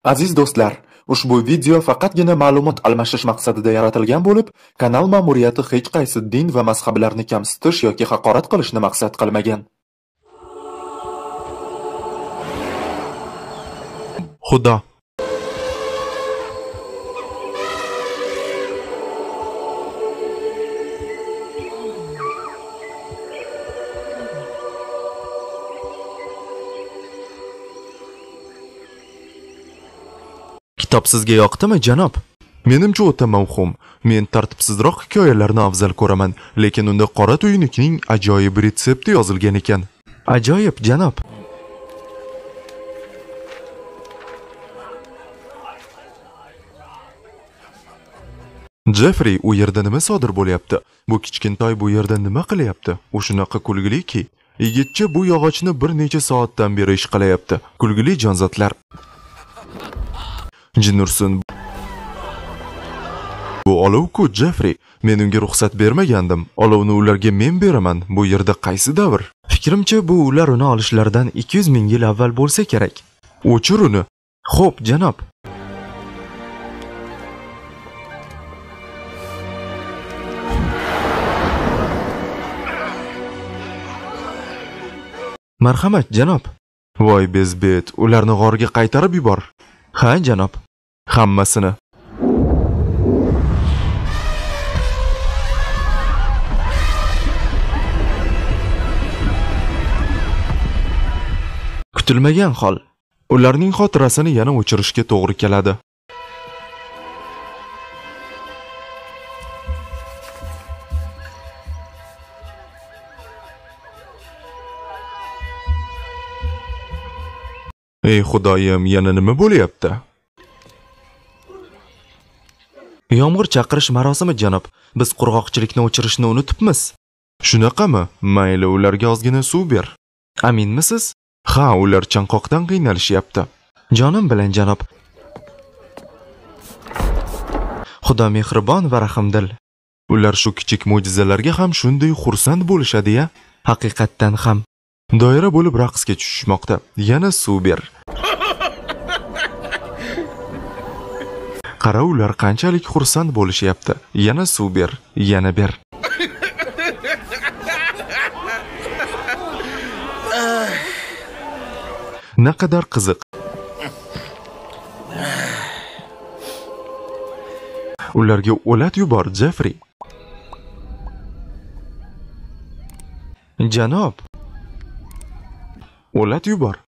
Aziz do'stlar, ushbu video faqatgina ma'lumot almashish maqsadida yaratilgan bo'lib, kanal ma'muriyati hech qaysi din va mazhablarni kamsitish yoki haqorat qilishni maqsad qilmagan. Xudo Kitob sizga yoqdimi, janob? Menimcha o'ta mavhum. Men tartibsizroq hikoyalarni afzal ko'raman, lekin unda qora tuynukning ajoyib retsepti yozilgan ekan. Ajoyib, janob. Jeffrey, u yerda nima sodir bo'lyapti? Bu kichkintoy bu yerda nima qilyapti? U shunaqa kulgiliki, yigitcha bu yog'ochni bir necha soatdan beri ish qilyapti. Kulgili jonzotlar. Jinursun. Bu olov-ku, Jeffrey. Men unga ruxsat bermagandim. Olovni ularga men beraman. Bu yerda qaysi davr? Fikrimcha, bu ular uni olishlaridan 200 ming yil avval bo'lsa kerak. O'chir uni. Xo'p, janob. Marhamat, janob. Voy bezbet, ularni g'orga qaytarib yubor. Ha, janob. Hammasini. Kutilmagan hol. Ularning xotirasini yana o'chirishga to'g'ri keladi. Ey Xudoyim, yana nima bo'lyapti? Yomg'ir chaqirish marosimi, janob. Biz qurg'oqchilikni o'chirishni unutibmiz. Shunaqami? Mayli, ularga ozgina suv ber. Aminmisiz? Ha, ular chanqoqdan qiynalishyapti. Jonim bilan, janob. Xudo mehribon va rahimdil. Ular shu kichik mo'jizalarga ham shunday xursand bo'lishadi-ya. Haqiqatdan ham. Doira bo'lib raqsga tushishmoqda. Yana suv ber. Qara, ular qanchalik xursand bo'lishyapti. Yana suv ber, yana ber. Naqadar qiziq. Ularga o'lat yubor, Jeffrey. Janob. O'lat yubor.